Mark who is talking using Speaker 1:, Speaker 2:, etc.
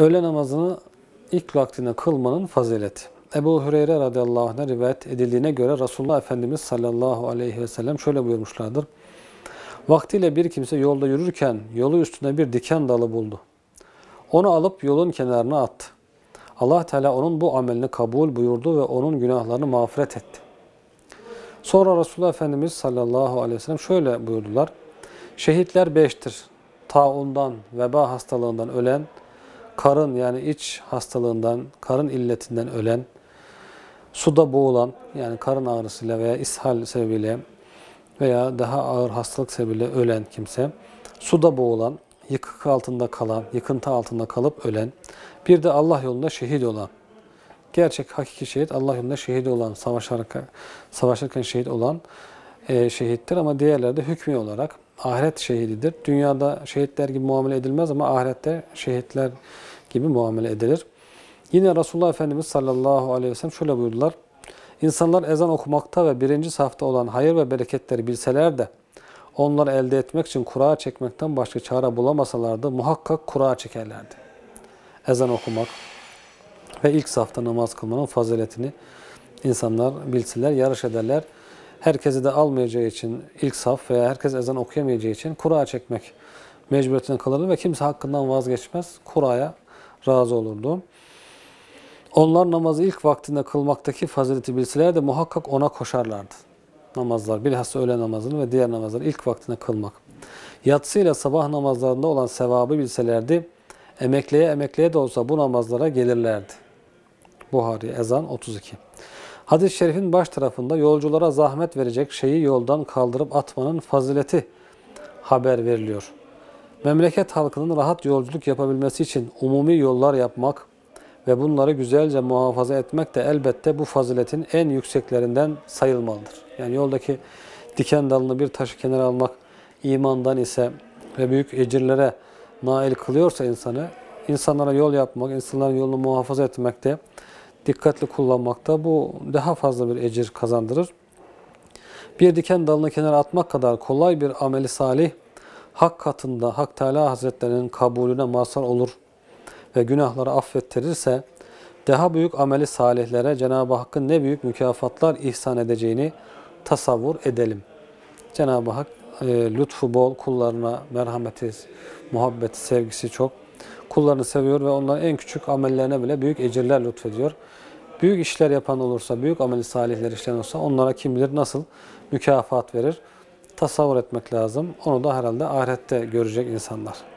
Speaker 1: Öğle namazını ilk vaktinde kılmanın fazileti. Ebu Hureyre radıyallahu anh'a rivayet edildiğine göre Resulullah Efendimiz sallallahu aleyhi ve sellem şöyle buyurmuşlardır. Vaktiyle bir kimse yolda yürürken yolu üstünde bir diken dalı buldu. Onu alıp yolun kenarına attı. Allah Teala onun bu amelini kabul buyurdu ve onun günahlarını mağfiret etti. Sonra Resulullah Efendimiz sallallahu aleyhi ve sellem şöyle buyurdular. Şehitler 5'tir. Taundan, veba hastalığından ölen, karın yani iç hastalığından, karın illetinden ölen, suda boğulan yani karın ağrısıyla veya ishal sebebiyle veya daha ağır hastalık sebebiyle ölen kimse, suda boğulan, yıkık altında kalan, yıkıntı altında kalıp ölen, bir de Allah yolunda şehit olan, gerçek hakiki şehit Allah yolunda şehit olan, savaşırken şehit olan şehittir ama diğerleri de hükmü olarak ahiret şehididir. Dünyada şehitler gibi muamele edilmez ama ahirette şehitler gibi muamele edilir. Yine Resulullah Efendimiz sallallahu aleyhi ve sellem şöyle buyurdular. İnsanlar ezan okumakta ve birinci safta olan hayır ve bereketleri bilseler de onları elde etmek için kura çekmekten başka çare bulamasalardı muhakkak kura çekerlerdi. Ezan okumak ve ilk safta namaz kılmanın faziletini insanlar bilseler, yarış ederler. Herkesi de almayacağı için ilk saf veya herkes ezan okuyamayacağı için kura çekmek mecburiyetine kalırdı ve kimse hakkından vazgeçmez, kuraya razı olurdu. Onlar namazı ilk vaktinde kılmaktaki fazileti bilseler de muhakkak ona koşarlardı. Namazlar, bilhassa öğle namazını ve diğer namazları ilk vaktinde kılmak. Yatsı ile sabah namazlarında olan sevabı bilselerdi, emekleye de olsa bu namazlara gelirlerdi. Buhari, Ezan 32. Hadis-i şerifin baş tarafında yolculara zahmet verecek şeyi yoldan kaldırıp atmanın fazileti haber veriliyor. Memleket halkının rahat yolculuk yapabilmesi için umumi yollar yapmak ve bunları güzelce muhafaza etmek de elbette bu faziletin en yükseklerinden sayılmalıdır. Yani yoldaki diken dalını bir taşı kenara almak imandan ise ve büyük ecirlere nail kılıyorsa insanlara yol yapmak, insanların yolunu muhafaza etmekte, dikkatli kullanmakta bu daha fazla bir ecir kazandırır. Bir diken dalını kenara atmak kadar kolay bir ameli salih, hak katında Hak Teala Hazretlerinin kabulüne mazhar olur ve günahları affettirirse, daha büyük ameli salihlere Cenab-ı Hakk'ın ne büyük mükafatlar ihsan edeceğini tasavvur edelim. Cenab-ı Hak lütfu bol, kullarına merhameti, muhabbeti, sevgisi çok. Kullarını seviyor ve onların en küçük amellerine bile büyük ecirler lütfediyor. Büyük işler yapan olursa, büyük ameli salihler işleyen olursa onlara kim bilir nasıl mükafat verir. Tasavvur etmek lazım. Onu da herhalde ahirette görecek insanlar.